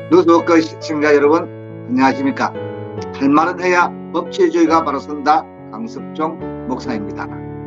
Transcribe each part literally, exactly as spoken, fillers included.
뉴스워크 시청자 여러분, 안녕하십니까? 할 말은 해야 법치주의가 바로 선다. 강석종 목사입니다.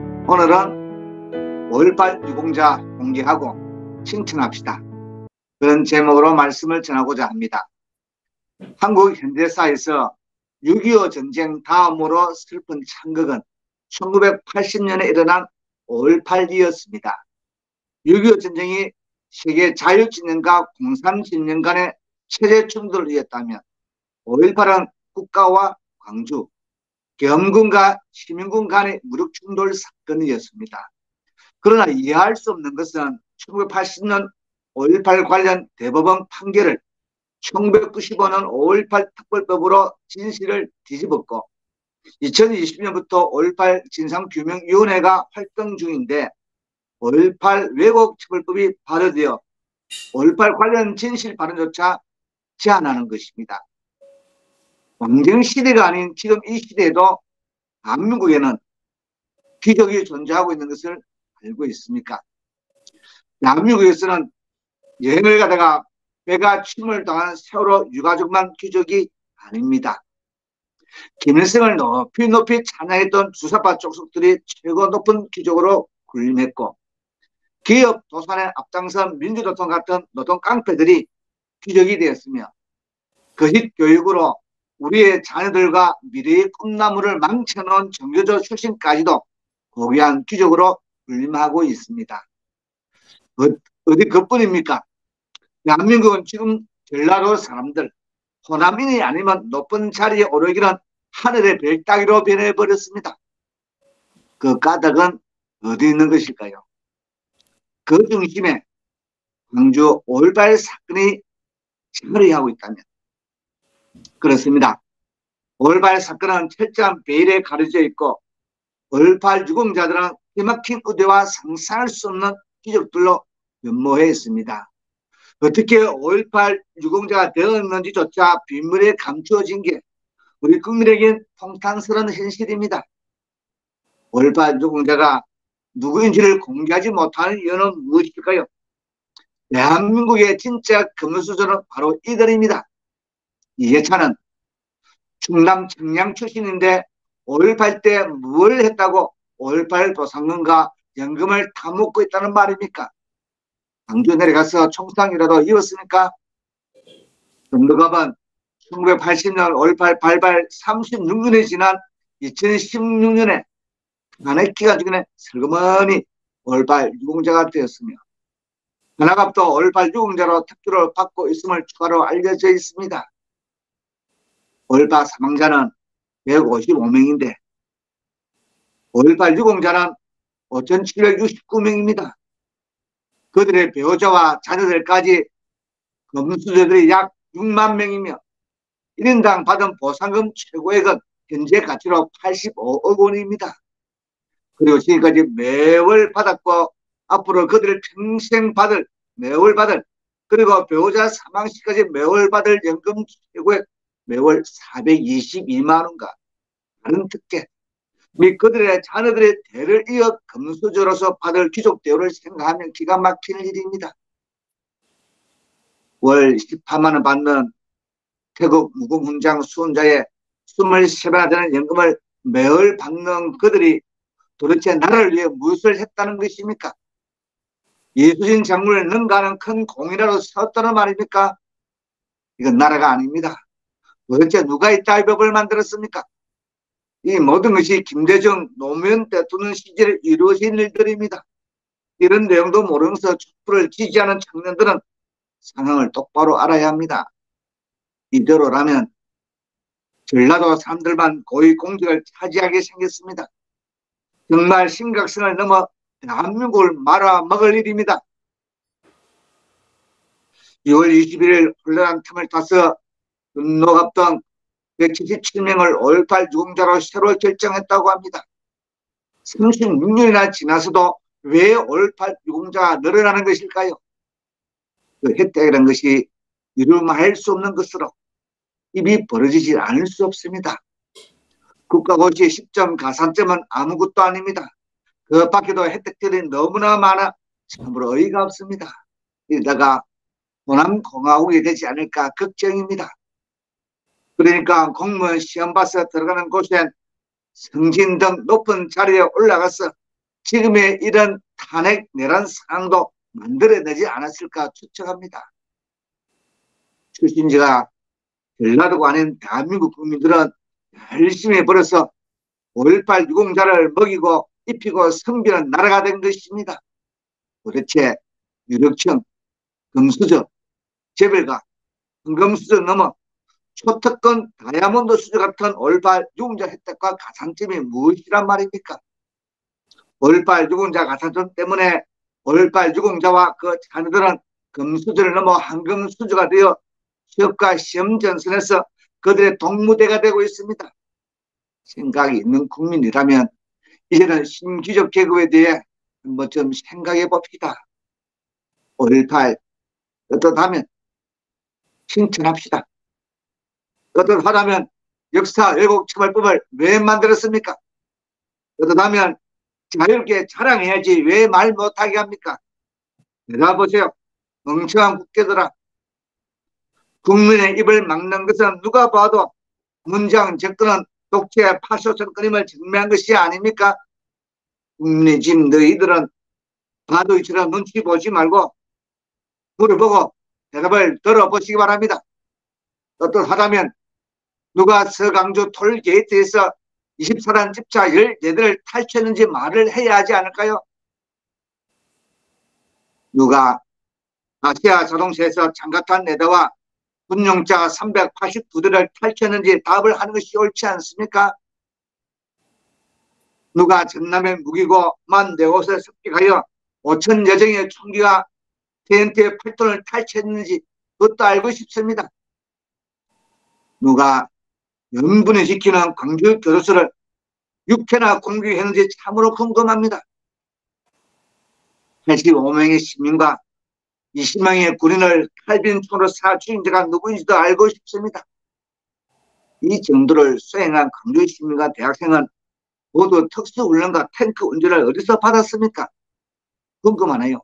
오늘은 오일팔 유공자 공개하고 칭찬합시다, 그런 제목으로 말씀을 전하고자 합니다. 한국 현대사에서 육이오 전쟁 다음으로 슬픈 참극은 천구백팔십 년에 일어난 오일팔이었습니다. 육이오 전쟁이 세계 자유진영과 공산진영 간의 체제 충돌을 이었다면 오일팔은 국가와 광주, 계엄군과 시민군 간의 무력 충돌 사건이었습니다. 그러나 이해할 수 없는 것은 천구백팔십 년 오일팔 관련 대법원 판결을 천구백구십오 년 오일팔 특별법으로 진실을 뒤집었고, 이천이십 년부터 오일팔 진상규명위원회가 활동 중인데 오일팔 왜곡처벌법이 발효되어 오일팔 관련 진실 발언조차 제한하는 것입니다. 왕정시대가 아닌 지금 이 시대에도 대한민국에는 귀족이 존재하고 있는 것을 알고 있습니까? 대한민국에서는 여행을 가다가 배가 침몰 당한 세월호 유가족만 귀족이 아닙니다. 김일성을 높이 높이 찬양했던 주사파 족속들이 최고 높은 귀족으로 군림했고, 기업 도산의 앞장선 민주노총 같은 노동 깡패들이 귀족이 되었으며, 거짓 교육으로 우리의 자녀들과 미래의 꿈나무를 망쳐놓은 정교조 출신까지도 고귀한 귀족으로 군림하고 있습니다. 어, 어디 그뿐입니까? 대한민국은 지금 전라도 사람들, 호남인이 아니면 높은 자리에 오르기는 하늘의 별 따기로 변해버렸습니다. 그 까닭은 어디 있는 것일까요? 그 중심에 광주 오일팔 사건이 자리하고 있다면 그렇습니다. 오일팔 사건은 철저한 베일에 가려져 있고 오일팔 유공자들은 기막힌 의대와 상상할 수 없는 기적들로 연모해 있습니다. 어떻게 오일팔 유공자가 되었는지조차 비밀에 감추어진 게 우리 국민에겐 통탄스러운 현실입니다. 오일팔 유공자가 누구인지를 공개하지 못하는 이유는 무엇일까요? 대한민국의 진짜 금수저는 바로 이들입니다. 이해찬은 충남 청양 출신인데 오일팔 때 뭘 했다고 오일팔 보상금과 연금을 다 먹고 있다는 말입니까? 광주 내려가서 총상이라도 입었습니까? 전두갑은 천구백팔십 년 오일팔 발발 삼십육 년이 지난 이천십육 년에 탄핵 기간 중에 슬그머니 오일팔 유공자가 되었으며, 하나갑도 오일팔 유공자로 특조를 받고 있음을 추가로 알려져 있습니다. 오일팔 사망자는 백오십오 명인데 오일팔 유공자는 오천칠백육십구 명입니다. 그들의 배우자와 자녀들까지 금수저들이 약 육만 명이며 일 인당 받은 보상금 최고액은 현재 가치로 팔십오억 원입니다. 그리고 지금까지 매월 받았고 앞으로 그들을 평생 받을, 매월 받을, 그리고 배우자 사망 시까지 매월 받을 연금 최고액 매월 사백이십이만 원과 다른 특혜 및 그들의 자녀들의 대를 이어 금수저로서 받을 귀족 대우를 생각하면 기가 막히는 일입니다. 월 십팔만 원 받는 태국 무공훈장 수훈자의 이십삼 배나 되는 연금을 매월 받는 그들이 도대체 나라를 위해 무엇을 했다는 것입니까? 예수진 장군을 능가하는 큰 공이라도 세웠다는 말입니까? 이건 나라가 아닙니다. 도대체 누가 이 따위법을 만들었습니까? 이 모든 것이 김대중 노무현 대통령 시절에 이루어진 일들입니다. 이런 내용도 모르면서 촛불을 지지하는 청년들은 상황을 똑바로 알아야 합니다. 이대로라면 전라도 사람들만 고위공직을 차지하게 생겼습니다. 정말 심각성을 넘어 대한민국을 말아먹을 일입니다. 이월 이십일일 혼란한 틈을 타서 분노갑 등 백칠십칠 명을 오일팔 유공자로 새로 결정했다고 합니다. 삼십육 년이나 지나서도 왜 오일팔 유공자가 늘어나는 것일까요? 그 혜택이라는 것이 이루말 수 없는 것으로 입이 벌어지지 않을 수 없습니다. 국가고시 십 점 가산점은 아무것도 아닙니다. 그 밖에도 혜택들이 너무나 많아 참으로 어이가 없습니다. 이러다가 호남 공화국이 되지 않을까 걱정입니다. 그러니까 공무원 시험 봐서 들어가는 곳엔 승진 등 높은 자리에 올라가서 지금의 이런 탄핵 내란 상황도 만들어내지 않았을까 추측합니다. 출신지가 전라도가 아닌 대한민국 국민들은 열심히 벌어서 오일팔 유공자를 먹이고 입히고 성비는 나라가 된 것입니다. 도대체 유력청, 금수저, 재벌가, 황금수저 넘어 초특권 다이아몬드 수저 같은 올팔 유공자 혜택과 가산점이 무엇이란 말입니까? 올팔 유공자 가산점 때문에 올팔 유공자와 그 자녀들은 금수저를 넘어 황금수저가 되어 취업과 시험 전선에서 그들의 동무대가 되고 있습니다. 생각이 있는 국민이라면 이제는 신규적 계급에 대해 한번 좀 생각해 봅시다. 오일팔 어떻다면 칭찬합시다. 어떻하다면 역사 왜곡처벌법을 왜 만들었습니까? 어떻다면 자유롭게 자랑해야지 왜 말 못하게 합니까? 내다보세요. 멍청한 국회들아. 국민의 입을 막는 것은 누가 봐도 문재인 정권은 독재 파쇼선 끊임을 증명한 것이 아닙니까? 국민의 집 너희들은 봐도 이처럼 눈치 보지 말고 물어보고 대답을 들어보시기 바랍니다. 어떻하다면 누가 서강주 톨게이트에서 이십사 단 집차 십사 대를 탈취했는지 말을 해야 하지 않을까요? 누가 아시아 자동차에서 장갑탄 네 대와 군용차 삼백팔십구 대를 탈취했는지 답을 하는 것이 옳지 않습니까? 누가 전남에 무기고 만 내 옷을 습격하여 오천 여정의 총기가 티엔티의 팔 톤을 탈취했는지 그것도 알고 싶습니다. 누가 명분을 지키는 광주 교도소를 육 회나 공격했는지 참으로 궁금합니다. 팔십오 명의 시민과 이십 명의 군인을 칼빈총으로 사 죽인 자가 누구인지도 알고 싶습니다. 이 정도를 수행한 광주 시민과 대학생은 모두 특수훈련과 탱크 운전을 어디서 받았습니까? 궁금하네요.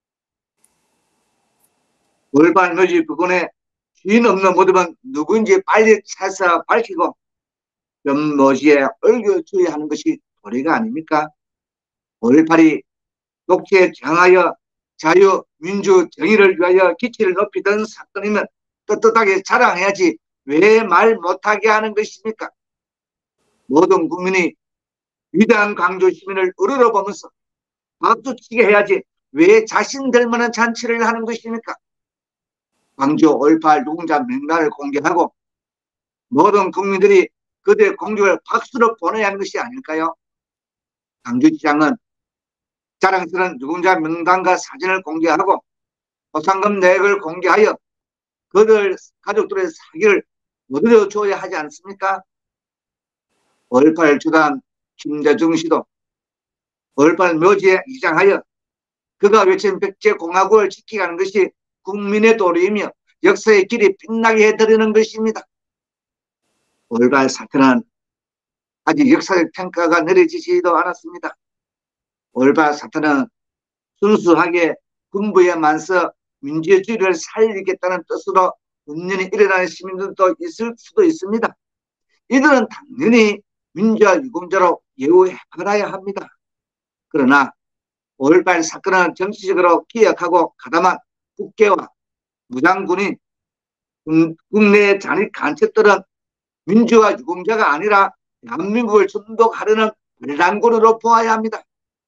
올발묘지 부근에 주인 없는 모습은 누구인지 빨리 찾아서 밝히고 변모지에 얼겨줘야 하는 것이 도리가 아닙니까? 오일팔이 독재에 저항하여 자유, 민주, 정의를 위하여 기치를 높이던 사건이면 떳떳하게 자랑해야지 왜 말 못하게 하는 것입니까? 모든 국민이 위대한 광주 시민을 우러러보면서 박수치게 해야지 왜 자신들만한 잔치를 하는 것입니까? 광주 오일팔 유공자 명단을 공개하고 모든 국민들이 그들의 공격을 박수로 보내야 하는 것이 아닐까요? 광주시장은 자랑스러운 유공자 명단과 사진을 공개하고 보상금 내역을 공개하여 그들 가족들의 사기를 모두 줘야 하지 않습니까? 오일팔 주단 김대중 씨도 오일팔 묘지에 이장하여 그가 외친 백제공화국을 지키는 것이 국민의 도리이며 역사의 길이 빛나게 해드리는 것입니다. 오일팔 사태는 아직 역사적 평가가 내려지지도 않았습니다. 오일팔 사태는 순수하게 군부에 만서 민주주의를 살리겠다는 뜻으로 운년이 일어나는 시민들도 있을 수도 있습니다. 이들은 당연히 민주화 유공자로 예우해봐야 합니다. 그러나 오일팔 사건은 정치적으로 기억하고 가담한 국회와 무장군인, 국내 잔입 간첩들은 민주화 유공자가 아니라 대한민국을 중독하려는 반란군으로 보아야 합니다.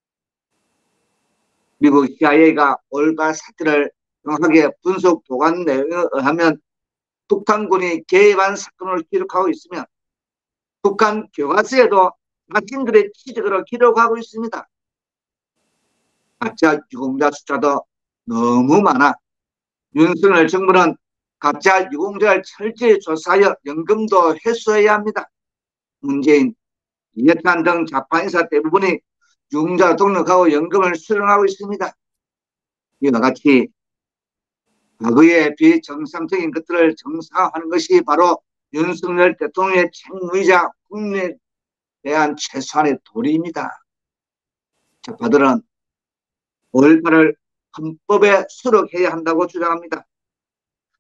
미국 씨아이에이가 오일팔 사태를 정확하게 분석 보관 내용에 의하면 북한군이 개입한 사건을 기록하고 있으며 북한 교과서에도 자신들의 취적으로 기록하고 있습니다. 가짜 유공자 숫자도 너무 많아 윤석열 정부는 가짜 유공자를 철저히 조사하여 연금도 회수해야 합니다. 문재인, 이해찬 등 좌파 인사 대부분이 유공자 등록하고 연금을 수령하고 있습니다. 이와 같이 과거의 비정상적인 것들을 정상화하는 것이 바로 윤석열 대통령의 책무이자 국민에 대한 최소한의 도리입니다. 좌파들은 오일팔을 헌법에 수록해야 한다고 주장합니다.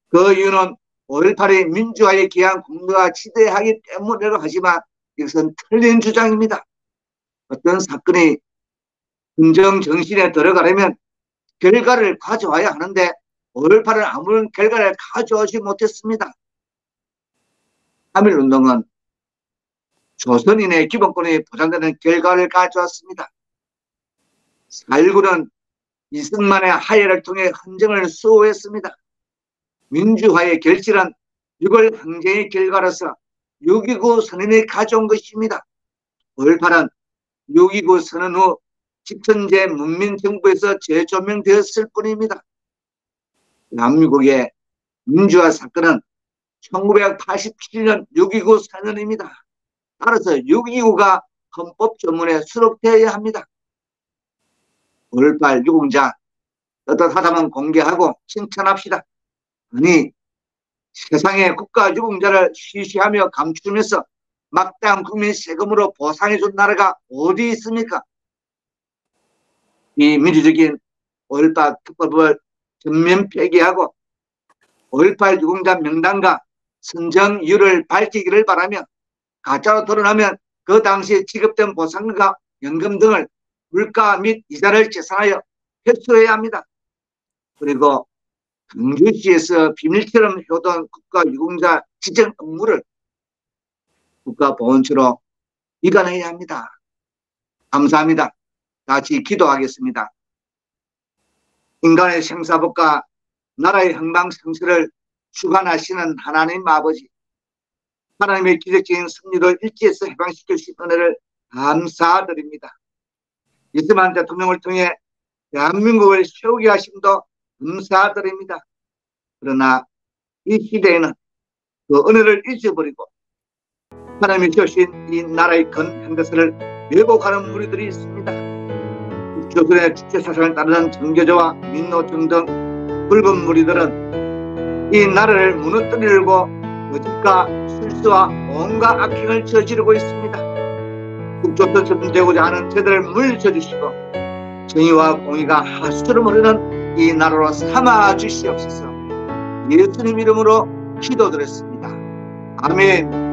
그 이유는 오일팔이 민주화에 기한 공로가 지대하기 때문이라고 하지만 이것은 틀린 주장입니다. 어떤 사건이 긍정 정신에 들어가려면 결과를 가져와야 하는데 오일팔은 아무런 결과를 가져오지 못했습니다. 삼일운동은 조선인의 기본권이 보장되는 결과를 가져왔습니다. 사일구는 이승만의 하해를 통해 헌정을 수호했습니다. 민주화의 결실은 유월 항쟁의 결과로서 육이구 선언이 가져온 것입니다. 오일팔은 육이구 선언 후 집권제 문민정부에서 재조명되었을 뿐입니다. 대한민국의 민주화 사건은 천구백팔십칠 년 육이구 선언입니다. 따라서 육이구가 헌법 조문에 수록되어야 합니다. 오일팔 유공자 떳떳하다면 공개하고 칭찬합시다. 아니, 세상의 국가 유공자를 쉬쉬하며 감추면서 막대한 국민 세금으로 보상해준 나라가 어디 있습니까? 이 민주적인 오일팔 특별법을 전면 폐기하고 오일팔 유공자 명단과 선정 이유를 밝히기를 바라며 가짜로 드러나면 그 당시에 지급된 보상과 연금 등을 물가 및 이자를 계산하여 회수해야 합니다. 그리고 광주시에서 비밀처럼 해오던 국가 유공자 지정 업무를 국가보훈처로 이관해야 합니다. 감사합니다. 같이 기도하겠습니다. 인간의 생사복과 나라의 흥망성쇠를 주관하시는 하나님 아버지, 하나님의 기적적인 섭리를 일지에서 해방시킬 수 있는 은혜를 감사드립니다. 이승만 대통령을 통해 대한민국을 세우게 하심도 감사드립니다. 그러나 이 시대에는 그 은혜를 잊어버리고 하나님이 주신 이 나라의 근 현대사를 왜곡하는 무리들이 있습니다. 조선의 주체사상을 따르는 정교조와 민노총 등 붉은 무리들은 이 나라를 무너뜨리려고 거짓과 술수와 온갖 악행을 저지르고 있습니다. 국조선 점되고자 하는 저들을 물리쳐주시고 정의와 공의가 하수처럼 흐르는 이 나라로 삼아 주시옵소서. 예수님 이름으로 기도드렸습니다. 아멘.